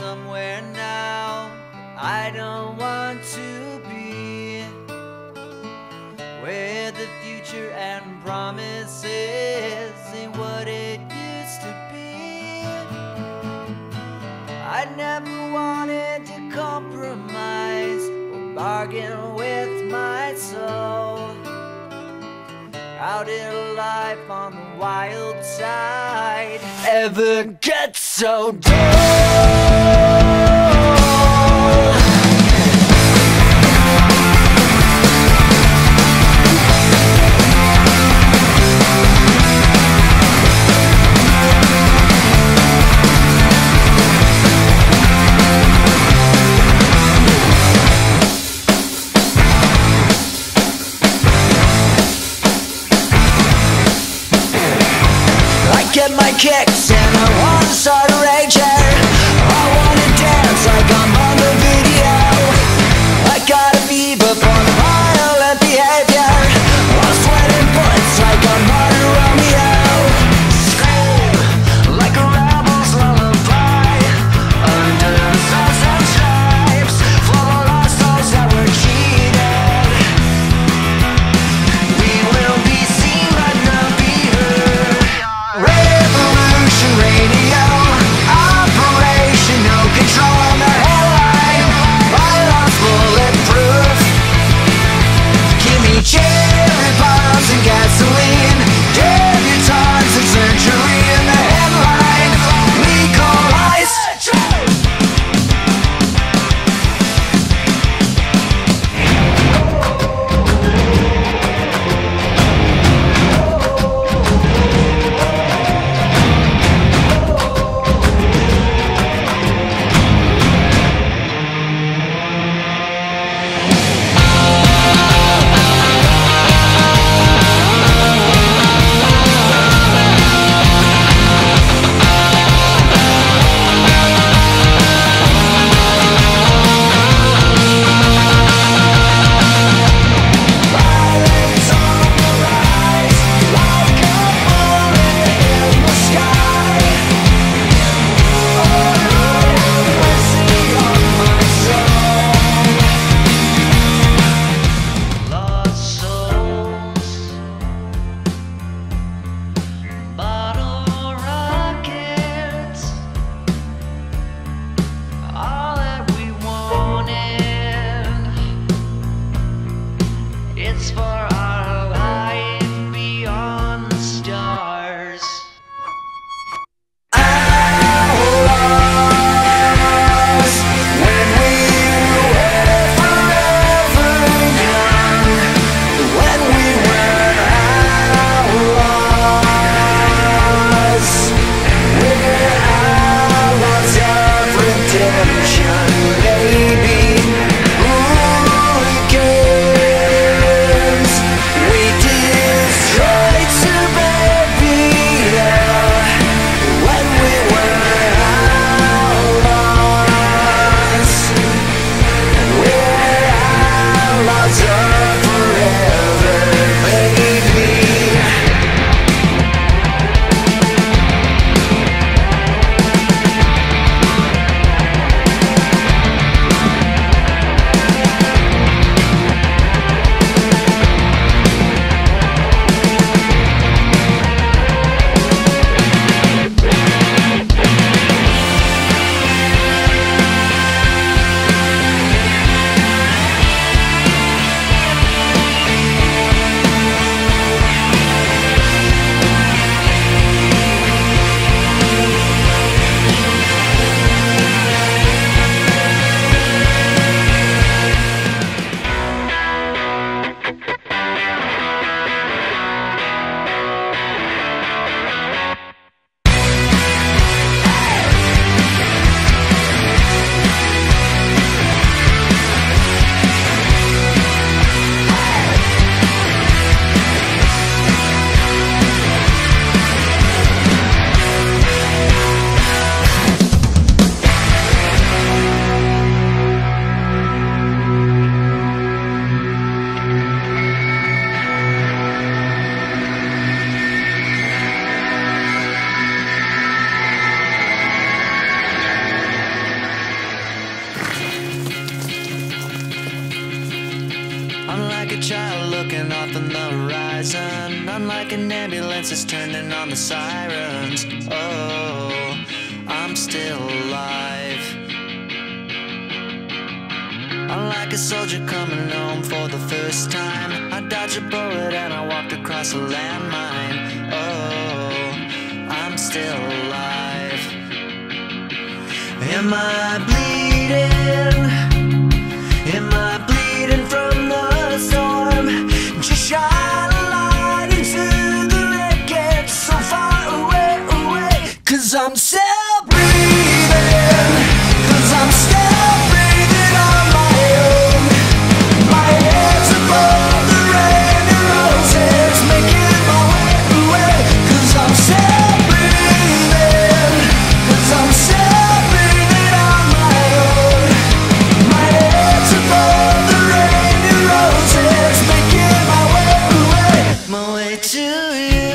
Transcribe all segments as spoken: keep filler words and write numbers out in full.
somewhere now I don't want to be, where the future and promises ain't what it used to be. I never wanted to compromise or bargain with my soul. How did a life on the wild side ever get so dull? Get my kicks and I wanna start a rage here. I wanna dance like I'm on the video. I got a fever for violent behavior. I'm sweating bullets like I'm Martin Romeo. Scream like a rebel's lullaby under stars and stripes for the lost souls that were cheated. We will be seen but not be heard. Revolution Radio, I'm like an ambulance is turning on the sirens. Oh, I'm still alive. I'm like a soldier coming home for the first time. I dodged a bullet and I walked across a landmine. Oh, I'm still alive. Am I bleeding? Am I bleeding from the storm? Just shine a light into the wreckage so far away, away. Cause I'm still breathing. Cause I'm still breathing on my own. My head's above the rain and roses, making my way away. Cause I'm still breathing. Cause I'm still breathing on my own. My head's above the rain and roses, making my way away. My way to you.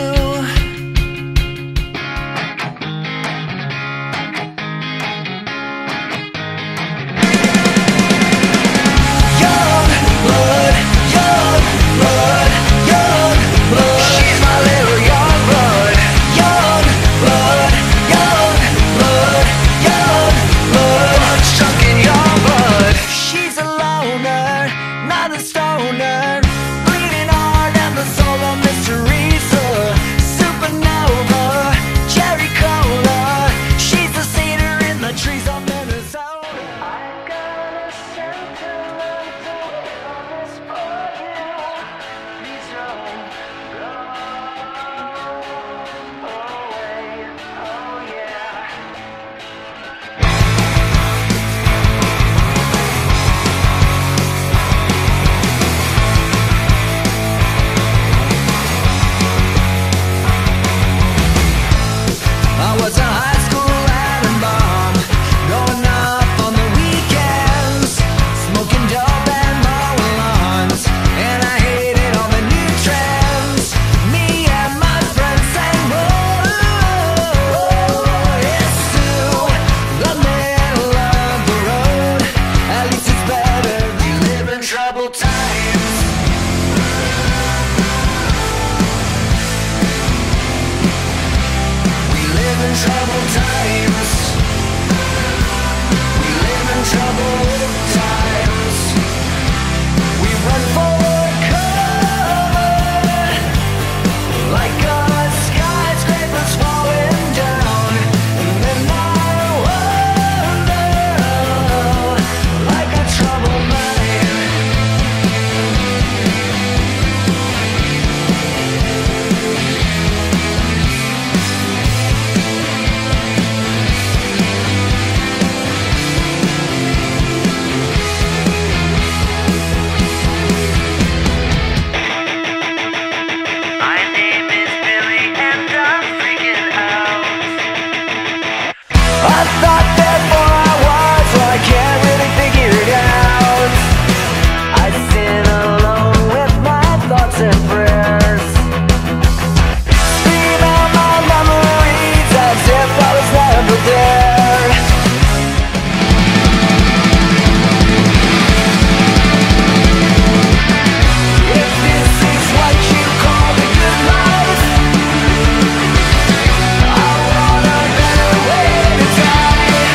I wanna better way to die.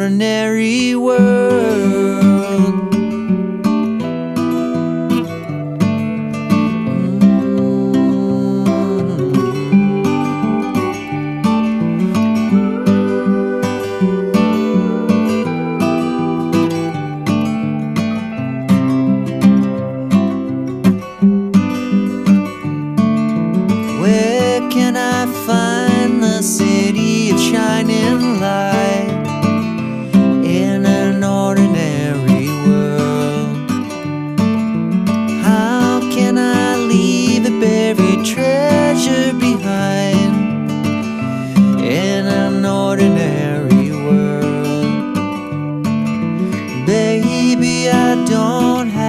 ordinary world. Where can I find the city of shining light in an ordinary world? How can I leave a buried treasure behind in an ordinary world? Baby, I don't have